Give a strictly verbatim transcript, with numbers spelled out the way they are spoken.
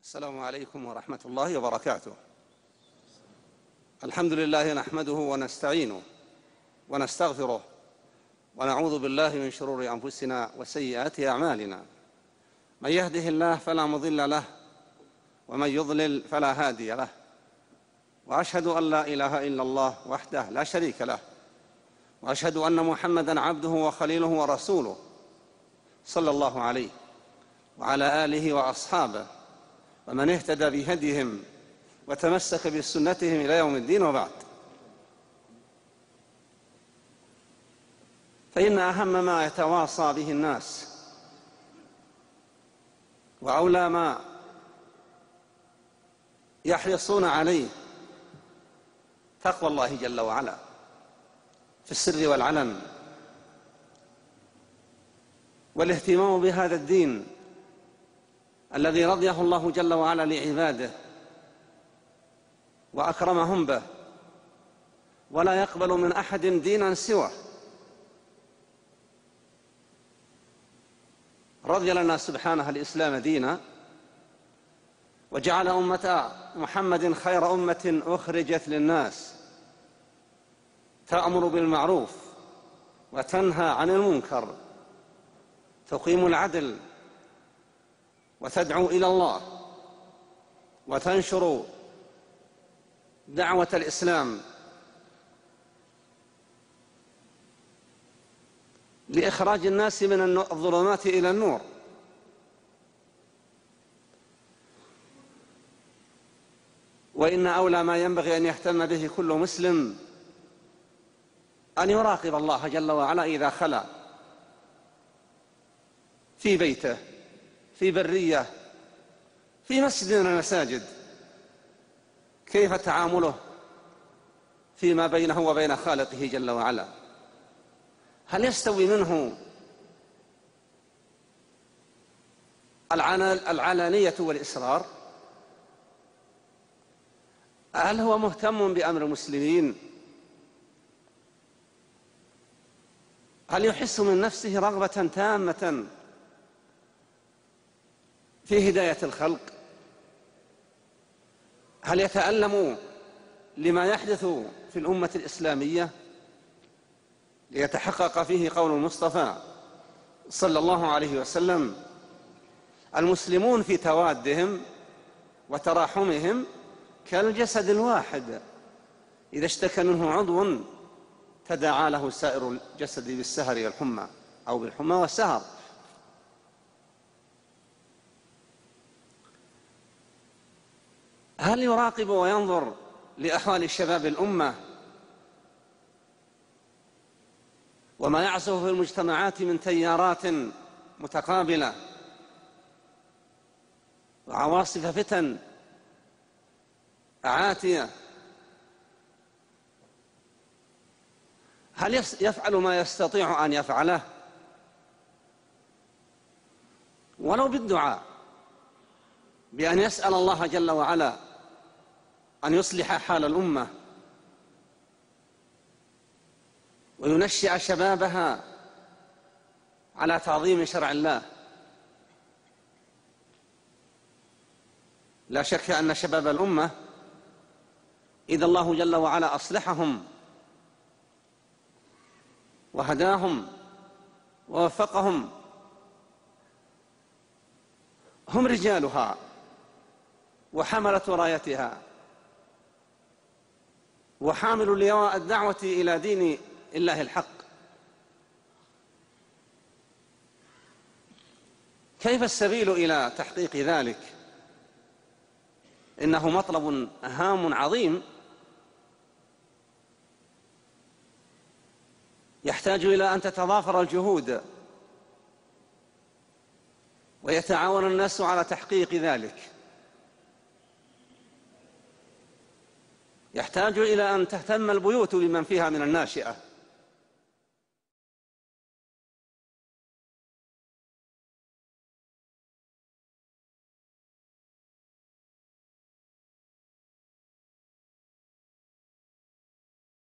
السلام عليكم ورحمة الله وبركاته. الحمد لله نحمده ونستعينه ونستغفره ونعوذ بالله من شرور أنفسنا وسيئات أعمالنا. من يهده الله فلا مضل له ومن يضلل فلا هادي له، وأشهد أن لا إله إلا الله وحده لا شريك له، وأشهد أن محمدًا عبده وخليله ورسوله صلى الله عليه وعلى آله وأصحابه ومن اهتدى بهديهم وتمسك بسنتهم إلى يوم الدين. وبعد، فإن أهم ما يتواصى به الناس وأولى ما يحرصون عليه تقوى الله جل وعلا في السر والعلن، والاهتمام بهذا الدين الذي رضيه الله جل وعلا لعباده وأكرمهم به، ولا يقبل من أحد دينا سواه. رضي لنا سبحانه الإسلام دينا، وجعل أمة محمد خير أمة أخرجت للناس، تأمر بالمعروف وتنهى عن المنكر، تقيم العدل وتدعو إلى الله وتنشر دعوة الإسلام لإخراج الناس من الظلمات إلى النور. وإن أولى ما ينبغي أن يهتم به كل مسلم أن يراقب الله جل وعلا إذا خلا في بيته، في برية، في مسجد من المساجد، كيف تعامله فيما بينه وبين خالقه جل وعلا. هل يستوي منه العلانية والإسرار؟ هل هو مهتم بأمر المسلمين؟ هل يحس من نفسه رغبة تامة في هداية الخلق؟ هل يتألم لما يحدث في الأمة الإسلامية ليتحقق فيه قول المصطفى صلى الله عليه وسلم: المسلمون في توادهم وتراحمهم كالجسد الواحد، إذا اشتكى منه عضو تداعى له سائر الجسد بالسهر والحمى أو بالحمى والسهر. هل يراقب وينظر لأحوال شباب الأمة وما يعزف في المجتمعات من تيارات متقابلة وعواصف فتن عاتية؟ هل يفعل ما يستطيع أن يفعله ولو بالدعاء، بأن يسأل الله جل وعلا أن يصلح حال الأمة وينشئ شبابها على تعظيم شرع الله؟ لا شك أن شباب الأمة إذا الله جل وعلا أصلحهم وهداهم ووفقهم هم رجالها وحملة رايتها وحامل لواء الدعوة إلى دين الله الحق. كيف السبيل إلى تحقيق ذلك؟ إنه مطلب هام عظيم يحتاج إلى أن تتضافر الجهود ويتعاون الناس على تحقيق ذلك. يحتاج إلى أن تهتم البيوت بمن فيها من الناشئة